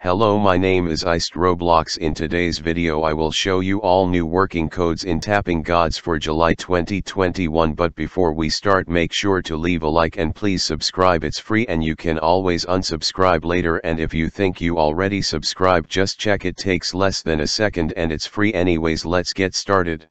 Hello, my name is IcedRBLX. In today's video I will show you all new working codes in Tapping Gods for July 2021, but before we start make sure to leave a like and please subscribe. It's free and you can always unsubscribe later, and if you think you already subscribed just check, it takes less than a second and it's free anyways. Let's get started.